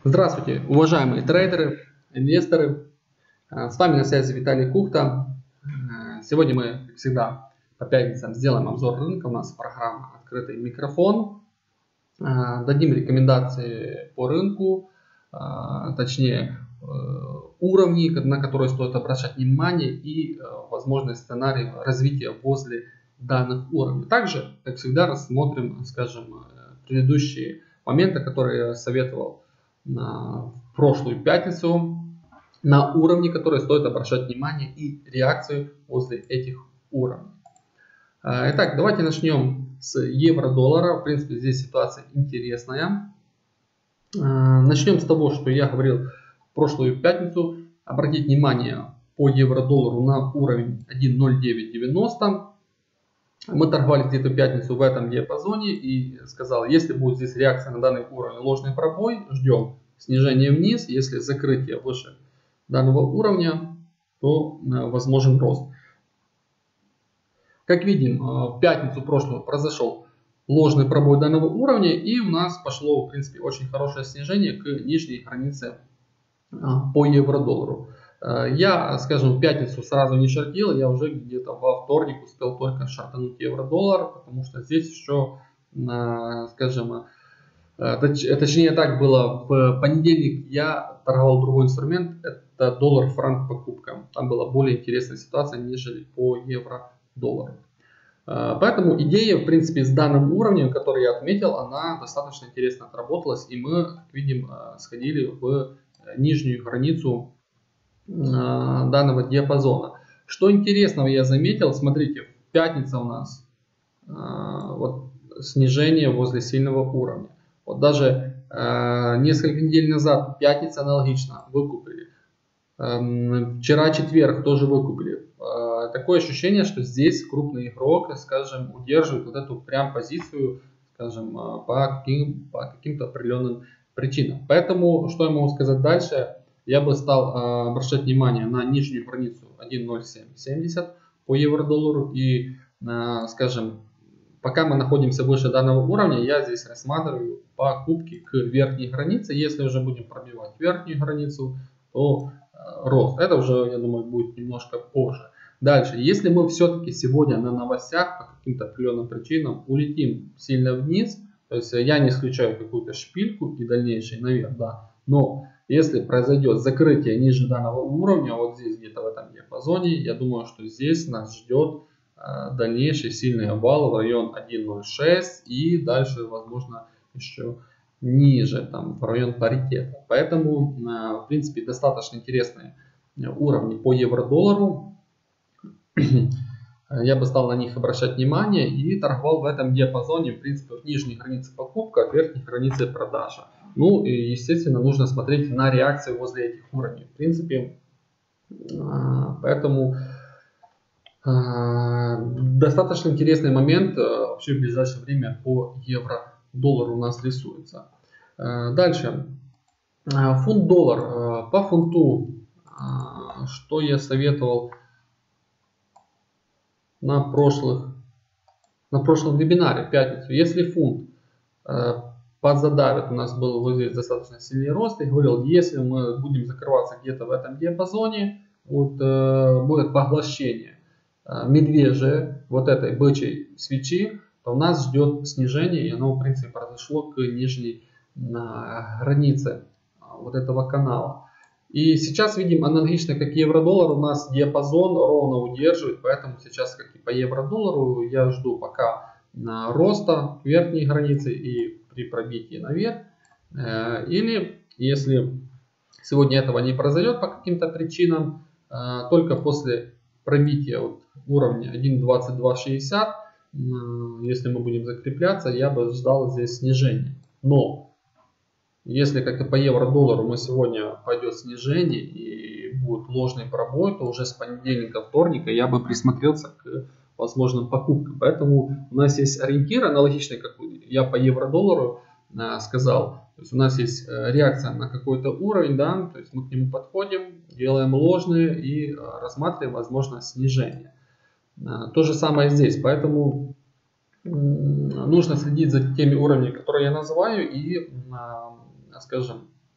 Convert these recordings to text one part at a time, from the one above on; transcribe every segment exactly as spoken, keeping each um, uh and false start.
Здравствуйте, уважаемые трейдеры, инвесторы. С вами на связи Виталий Кухта. Сегодня мы, как всегда, по пятницам сделаем обзор рынка. У нас программа «Открытый микрофон». Дадим рекомендации по рынку, точнее уровни, на которые стоит обращать внимание, и возможный сценарий развития возле данных уровней. Также, как всегда, рассмотрим, скажем, предыдущие моменты, которые я советовал в прошлую пятницу, на уровни, которые стоит обращать внимание, и реакцию возле этих уровней. Итак, давайте начнем с евро-доллара. В принципе, здесь ситуация интересная. Начнем с того, что я говорил в прошлую пятницу. Обратить внимание по евро-доллару на уровень один ноль девять девяносто. Мы торговали где-то пятницу в этом диапазоне и сказал, если будет здесь реакция на данный уровень, ложный пробой, ждем снижение вниз. Если закрытие выше данного уровня, то возможен рост. Как видим, в пятницу прошлую произошел ложный пробой данного уровня, и у нас пошло, в принципе, очень хорошее снижение к нижней границе по евро-доллару. Я, скажем, в пятницу сразу не шортил, я уже где-то во вторник успел только шортануть евро-доллар, потому что здесь еще, скажем, точнее так было, в понедельник я торговал другой инструмент, это доллар-франк покупка. Там была более интересная ситуация, нежели по евро-доллару. Поэтому идея, в принципе, с данным уровнем, который я отметил, она достаточно интересно отработалась, и мы, как видим, сходили в нижнюю границу данного диапазона. Что интересного я заметил, смотрите, пятница у нас вот снижение возле сильного уровня. Вот даже э, несколько недель назад пятница аналогично выкупили. Э, вчера четверг тоже выкупили. Э, такое ощущение, что здесь крупный игрок, скажем, удерживает вот эту прям позицию, скажем, по, каким, по каким-то определенным причинам. Поэтому, что я могу сказать дальше? Я бы стал э, обращать внимание на нижнюю границу один ноль семь семьдесят по евро-доллару и, э, скажем, пока мы находимся выше данного уровня, я здесь рассматриваю покупки к верхней границе. Если уже будем пробивать верхнюю границу, то э, рост. Это уже, я думаю, будет немножко позже. Дальше, если мы все-таки сегодня на новостях по каким-то определенным причинам улетим сильно вниз, то есть я не исключаю какую-то шпильку и дальнейший наверх, да, но если произойдет закрытие ниже данного уровня, вот здесь где-то в этом диапазоне, я думаю, что здесь нас ждет дальнейший сильный обвал в район один ноль шесть и дальше, возможно, еще ниже, там, в район паритета. Поэтому, в принципе, достаточно интересные уровни по евро-доллару. Я бы стал на них обращать внимание и торговал в этом диапазоне, в принципе, от нижней границы покупка, от верхней границы продажа. Ну и, естественно, нужно смотреть на реакцию возле этих уровней. В принципе, поэтому достаточно интересный момент вообще в ближайшее время по евро-доллару у нас рисуется. Дальше. Фунт-доллар. По фунту, что я советовал на, прошлых, на прошлом вебинаре в пятницу. Если фунт подзадавит, у нас был вот здесь достаточно сильный рост, я говорил, если мы будем закрываться где-то в этом диапазоне, вот, будет поглощение медвежьей, вот этой бычьей свечи, то у нас ждет снижение, и оно, в принципе, произошло к нижней границе вот этого канала. И сейчас видим аналогично, как евро-доллар, у нас диапазон ровно удерживает, поэтому сейчас, как и по евро-доллару, я жду пока роста верхней границы и при пробитии наверх. Или, если сегодня этого не произойдет по каким-то причинам, только после пробития вот уровня один двадцать два шестьдесят, если мы будем закрепляться, я бы ждал здесь снижения. Но если, как и по евро-доллару, мы сегодня пойдет снижение и будет ложный пробой, то уже с понедельника, вторника я бы присмотрелся к возможным покупкам. Поэтому у нас есть ориентир аналогичный, как я по евро-доллару сказал. То есть у нас есть реакция на какой-то уровень, да, то есть мы к нему подходим, делаем ложные и рассматриваем возможно снижение. То же самое здесь, поэтому нужно следить за теми уровнями, которые я называю, и, скажем,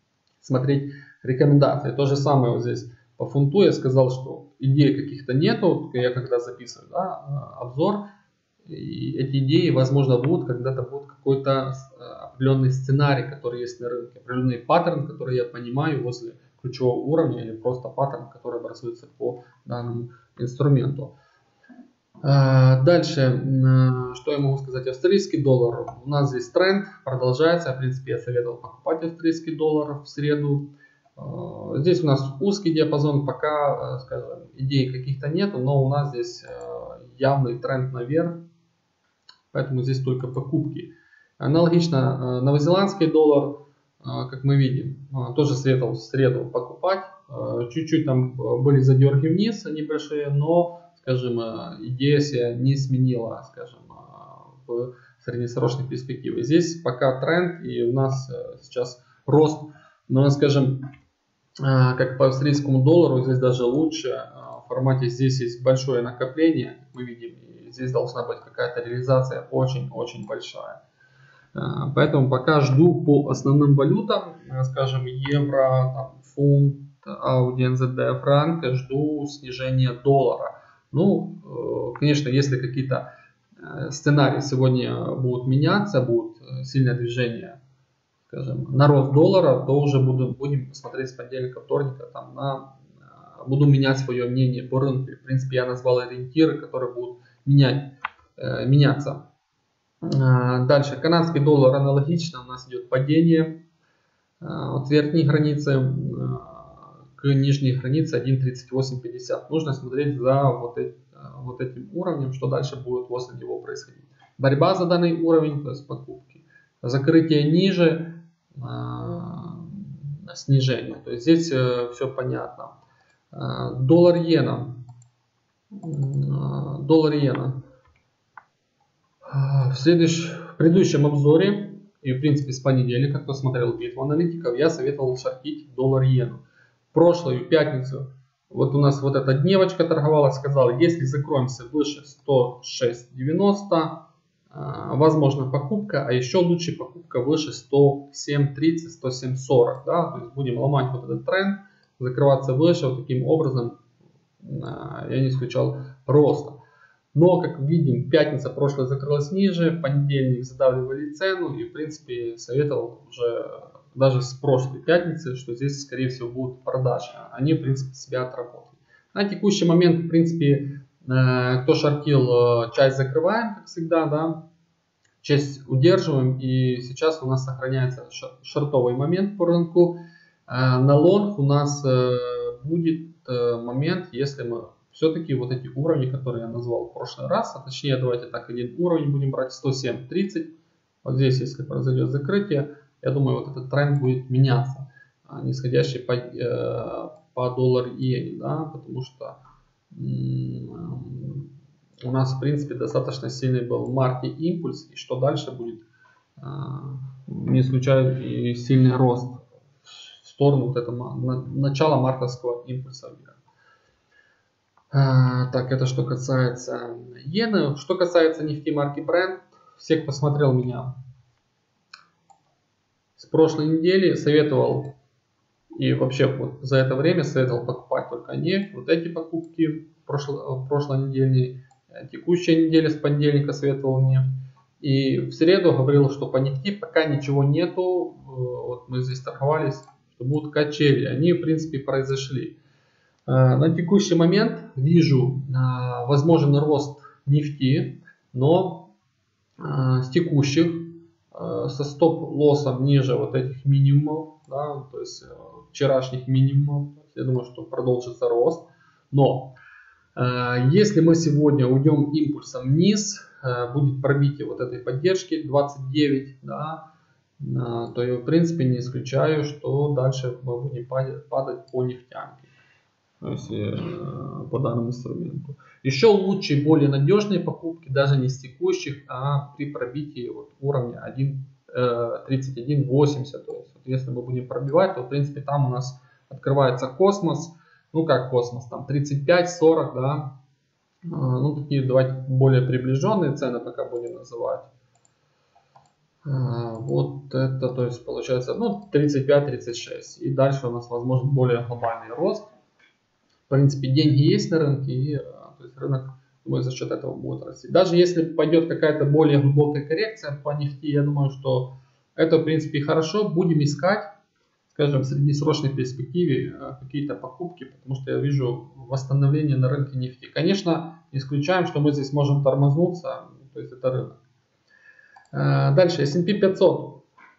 смотреть рекомендации. То же самое вот здесь по фунту я сказал, что идей каких-то нету, я когда записываю, да, обзор, и эти идеи, возможно, будут, когда-то будет какой-то определенный сценарий, который есть на рынке, определенный паттерн, который я понимаю возле ключевого уровня, или просто паттерн, который образуется по данному инструменту. Дальше, что я могу сказать? Австралийский доллар. У нас здесь тренд продолжается. В принципе, я советовал покупать австралийский доллар в среду. Здесь у нас узкий диапазон, пока, скажем, идей каких-то нету, но у нас здесь явный тренд наверх, поэтому здесь только покупки. Аналогично новозеландский доллар, как мы видим, тоже советовал в среду покупать. Чуть-чуть там были задерги вниз небольшие, но, скажем, идея себя не сменила, скажем, в среднесрочной перспективе. Здесь пока тренд, и у нас сейчас рост, но, скажем, как по австралийскому доллару, здесь даже лучше. В формате здесь есть большое накопление, как мы видим, и здесь должна быть какая-то реализация очень-очень большая. Поэтому пока жду по основным валютам, скажем, евро, там, фунт, ауди, эн зет ди, франк, жду снижения доллара. Ну, конечно, если какие-то сценарии сегодня будут меняться, будут сильное движение, скажем, на рост доллара, то уже буду, будем смотреть с понедельника, вторника, там, на, буду менять свое мнение по рынку. В принципе, я назвал ориентиры, которые будут менять, э, меняться. Дальше, канадский доллар аналогично, у нас идет падение от верхней границы к нижней границе один тридцать восемь пятьдесят. Нужно смотреть за вот, эти, вот этим уровнем, что дальше будет после него происходить. Борьба за данный уровень, то есть покупки. Закрытие ниже, снижение. То есть здесь все понятно. Доллар-иена. Доллар-иена. В, следующем, в предыдущем обзоре, и в принципе с понедельника, кто смотрел битву аналитиков, я советовал шортить доллар-иену. В прошлую пятницу вот у нас вот эта дневочка торговала, сказал, если закроемся выше сто шесть девяносто, возможно покупка, а еще лучше покупка выше сто семь тридцать, сто семь сорок. Да? То есть будем ломать вот этот тренд, закрываться выше, вот таким образом я не исключал роста. Но, как видим, пятница прошлая закрылась ниже, понедельник задавливали цену, и, в принципе, советовал уже даже с прошлой пятницы, что здесь, скорее всего, будут продажи. Они, в принципе, себя отработали. На текущий момент, в принципе, кто шортил, часть закрываем, как всегда, да, часть удерживаем, и сейчас у нас сохраняется шортовый момент по рынку. На лонг у нас будет момент, если мы все-таки вот эти уровни, которые я назвал в прошлый раз, а точнее, давайте так, один уровень будем брать, сто семь тридцать. Вот здесь, если произойдет закрытие, я думаю, вот этот тренд будет меняться, нисходящий по, э, по доллар-иене, да, потому что у нас, в принципе, достаточно сильный был в марте импульс, и что дальше будет, э, не исключаю и сильный рост в сторону вот этого начала мартовского импульса вверх. А, так, это что касается иены. Что касается нефти марки Brent, все, кто смотрел меня с прошлой недели, советовал и вообще вот за это время советовал покупать только нефть. Вот эти покупки прошлой, прошлой недели, текущая неделя с понедельника советовал нефть. И в среду говорил, что по нефти пока ничего нету. Вот мы здесь торговались, что будут качели. Они, в принципе, произошли. На текущий момент вижу возможен рост нефти, но с текущих, со стоп-лоссом ниже вот этих минимумов, да, то есть вчерашних минимумов, я думаю, что продолжится рост. Но если мы сегодня уйдем импульсом вниз, будет пробитие вот этой поддержки двадцать девять, да, то я в принципе не исключаю, что дальше мы будем падать, падать по нефтянке. То есть, по данному инструменту. Еще лучше и более надежные покупки, даже не с текущих, а при пробитии вот уровня один тридцать один восемьдесят. То есть, вот если мы будем пробивать, то в принципе там у нас открывается космос. Ну как космос, там тридцать пять сорок, да. Ну такие давайте более приближенные цены пока будем называть. Вот это, то есть получается, ну, тридцать пять тридцать шесть. И дальше у нас возможен более глобальный рост. В принципе, деньги есть на рынке, и то есть рынок, думаю, за счет этого будет расти. Даже если пойдет какая-то более глубокая коррекция по нефти, я думаю, что это, в принципе, хорошо. Будем искать, скажем, в среднесрочной перспективе какие-то покупки, потому что я вижу восстановление на рынке нефти. Конечно, исключаем, что мы здесь можем тормознуться, то есть это рынок. Дальше, эс энд пи пятьсот.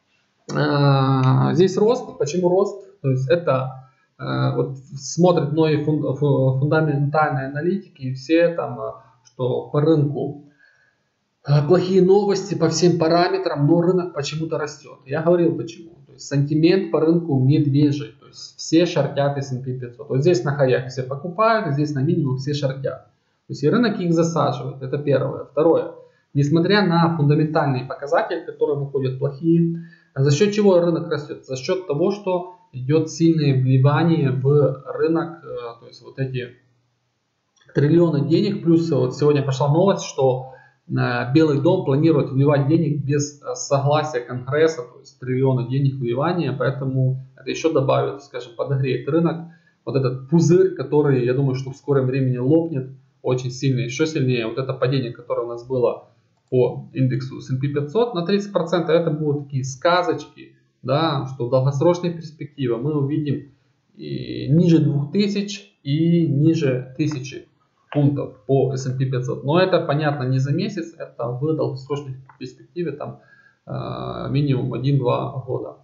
Здесь рост. Почему рост? То есть это вот смотрят многие фундаментальные аналитики, и все там, что по рынку плохие новости по всем параметрам, но рынок почему-то растет. Я говорил почему. То есть сантимент по рынку медвежий. То есть все шортят эс энд пи пятьсот. Вот здесь на хаях все покупают, здесь на минимум все шортят. То есть и рынок их засаживает. Это первое. Второе. Несмотря на фундаментальные показатели, которые выходят плохие, за счет чего рынок растет? За счет того, что идет сильное вливание в рынок, то есть вот эти триллионы денег, плюс вот сегодня пошла новость, что Белый дом планирует вливать денег без согласия Конгресса, то есть триллионы денег вливания, поэтому это еще добавит, скажем, подогреет рынок, вот этот пузырь, который, я думаю, что в скором времени лопнет очень сильно, еще сильнее, вот это падение, которое у нас было по индексу эс энд пи пятьсот на тридцать процентов, это будут такие сказочки, да, что в долгосрочной перспективе мы увидим и ниже двух тысяч и ниже тысячи пунктов по эс энд пи пятьсот. Но это понятно не за месяц, это в долгосрочной перспективе там э, минимум один-два года.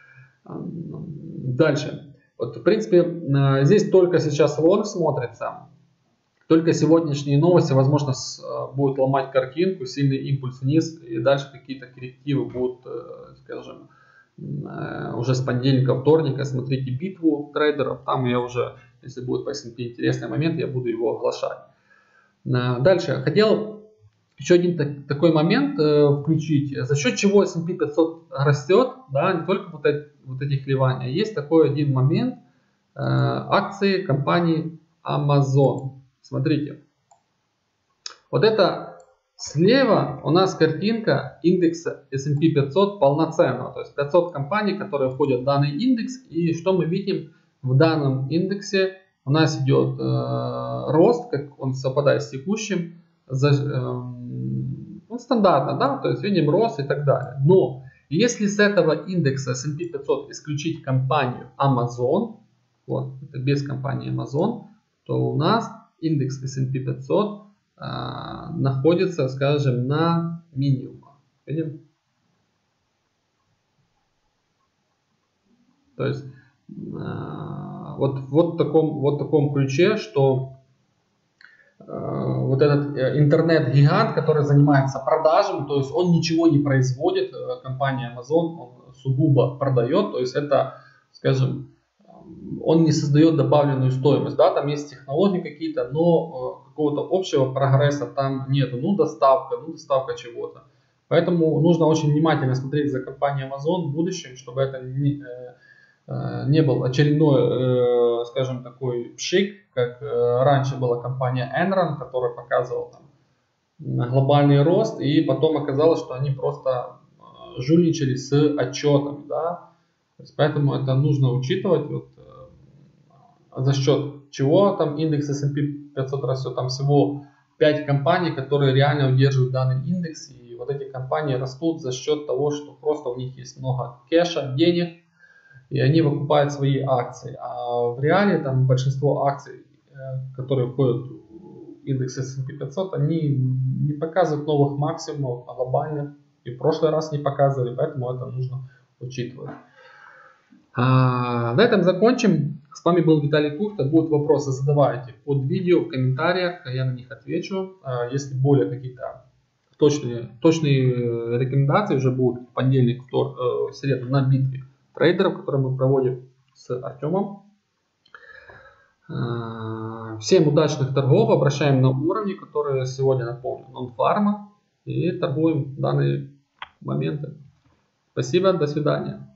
Дальше. Вот, в принципе, э, здесь только сейчас лонг смотрится. Только сегодняшние новости, возможно, с, будут ломать картинку, сильный импульс вниз, и дальше какие-то коррективы будут, э, скажем, э, уже с понедельника, вторника. Смотрите битву трейдеров, там я уже, если будет по эс энд пи интересный момент, я буду его оглашать. Э, дальше, хотел еще один так, такой момент э, включить, за счет чего эс энд пи пятьсот растет, да, не только вот, эти, вот этих ливаний. Есть такой один момент, э, акции компании Amazon. Смотрите, вот это слева у нас картинка индекса эс энд пи пятьсот полноценного, то есть пятьсот компаний, которые входят в данный индекс, и что мы видим в данном индексе, у нас идет э, рост, как он совпадает с текущим, за, э, ну, стандартно, да, то есть видим рост и так далее. Но если с этого индекса эс энд пи пятьсот исключить компанию Amazon, вот, это без компании Amazon, то у нас индекс эс энд пи пятьсот а, находится, скажем, на минимумах. Видим? То есть а, вот, вот, в таком, вот в таком ключе, что а, вот этот интернет-гигант, который занимается продажами, то есть он ничего не производит, компания Amazon, он сугубо продает, то есть это, скажем, он не создает добавленную стоимость, да, там есть технологии какие-то, но э, какого-то общего прогресса там нету, ну доставка, ну доставка чего-то. Поэтому нужно очень внимательно смотреть за компанией Amazon в будущем, чтобы это не, э, э, не был очередной, э, скажем, такой пшик, как э, раньше была компания Enron, которая показывала там глобальный рост, и потом оказалось, что они просто э, жульничали с отчетами, да. То есть, поэтому это нужно учитывать, вот, э, за счет чего там индекс эс энд пи пятьсот растет. Там всего пять компаний, которые реально удерживают данный индекс. И вот эти компании растут за счет того, что просто у них есть много кэша, денег, и они выкупают свои акции. А в реале там большинство акций, э, которые входят в индекс эс энд пи пятьсот, они не показывают новых максимумов глобальных. И в прошлый раз не показывали, поэтому это нужно учитывать. А, на этом закончим. С вами был Виталий Кухта. Будут вопросы, задавайте под видео в комментариях, я на них отвечу. А, если более какие-то точные, точные рекомендации уже будут в понедельник, втор, э, в среду на битве трейдеров, которые мы проводим с Артемом. А, всем удачных торгов. Обращаем на уровни, которые сегодня, напомню, нон-фарма, и торгуем данные моменты. Спасибо, до свидания.